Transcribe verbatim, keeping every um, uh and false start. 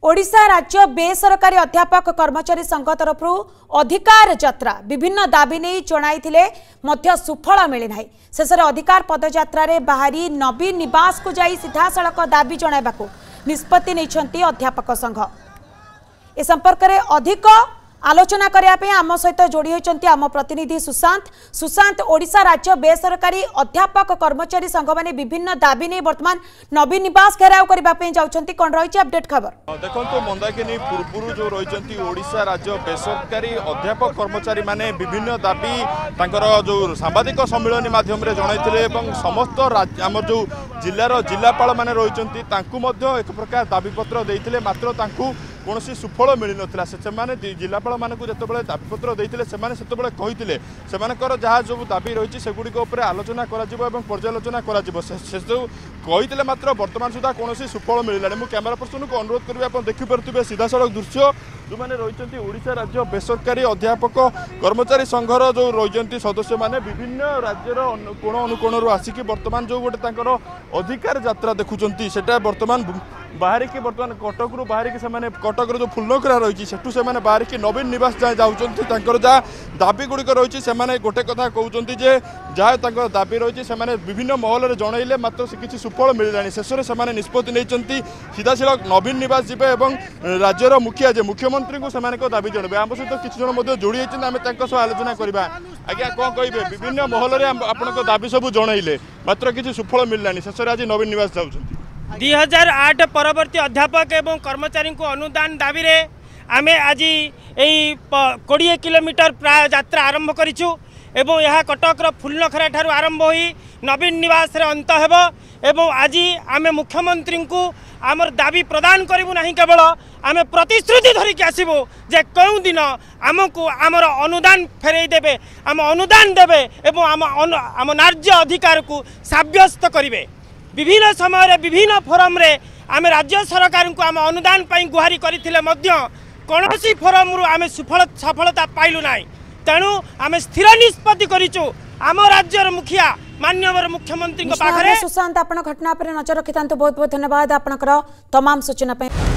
ओडिशा राज्य बेसरकारी अध्यापक कर्मचारी संघ तरफ अधिकार यात्रा विभिन्न दाबी नहीं जणाइथिले मध्य सुफल मिलना शेष अधिकार पदयात्रा रे बाहरी नवीन निवास को जाई सीधा सड़क दाबी जणाइबाकू निष्पत्ति नैछंती अध्यापक संघ। ए संपर्क रे अधिक आलोचना करने आम सहित जोड़ी होती आम प्रतिनिधि सुशांत सुशांत ओडिशा राज्य बेसरकारी अध्यापक कर्मचारी संघ मैंने विभिन्न दाबी नहीं वर्तमान नवीन निवास घेराव करने जाउछंती कौन रही अपडेट खबर देखो मंदाकिनी पूर्व जो रही ओडिशा राज्य बेसरकारी अध्यापक कर्मचारी माने विभिन्न दाबी तांकर जो सांबादिक सम्मेलन माध्यम जन समस्त आम जो जिलार जिलापाल मैंने रही एक प्रकार दाबीपत्र देते मात्र कौन सुफल मिल नाला से जिलापाल मानक जो दाबीपत्र देते से जहाँ जो दाबी रही से गुड़िक आलोचना पर्यालोचना करते मात्र बर्तमान सुधा कौन सुफल मिलला मुझे कैमेरा पर्सन को अनुरोध करेंगे आप देखिपे सीधा सड़क दृश्य जो मैंने रही ओडिशा राज्य बेसरकारी अध्यापक कर्मचारी संघर जो रही सदस्य मैंने विभिन्न राज्यर कोण अनुकोण आसिक बर्तमान जो गोटे अधिकार यात्रा देखुं से बर्तमान बाहर की बर्तमान कटक रू बाहर की से कटक जो फुलनखरा रही सेठू से बाहर की नवीन निवास जाए जाऊँच जहाँ दाबी गुड़िक रही है गोटे कथा कहते जे जहाँ दाबी रही है विभिन्न महल में जनइले मात्र किसी सुफल मिलला शेष में निष्पत्ति नहीं सीधा सड़क नवीन निवास जीवे और राज्यर मुखिया जे मुख्यमंत्री को से दाबी जनइबे आम सहित किसी जन जोड़ी होती आम आलोचना करवा आज्ञा कौन कहे विभिन्न महल में आपण दाबी सब जनइले मात्र किसी सुफल मिलला शेष में आज नवीन निवास जाऊँ दुई हजार आठ परवर्ती अध्यापक एवं कर्मचारी को अनुदान दाबी रे आमे आज यही कोड़े किलोमीटर प्राय यात्रा आरंभ करिछु एवं यह कटकर फुलनखरा ठारू आरंभ होई नवीन निवास रे अंत हेबो एवं आज आमे मुख्यमंत्री को आमर दाबी प्रदान करिबु नहीं केवल आमे प्रतिश्रुति धरिक आसबू जे कौं दिन आमको आमर अनुदान फेरई देबे आम अनुदान देबे एवं आम आम न्याय्य अधिकार को साब्यस्त करिवे। विभिन्न समय विभिन्न फोरम रे आमे राज्य सरकार को आम अनुदान पाई गुहारी करथिले मध्य कौनसी फोरम रु आमे सफल सफलता पाइलु नाई तेणु आमे स्थिर निष्पत्ति करिचु आम राज्यर मुखिया माननीय मुख्यमंत्री पाखरे। सुशांत आपण घटना पर नजर रखिता बहुत बहुत धन्यवाद आपनकर तमाम सूचना पे।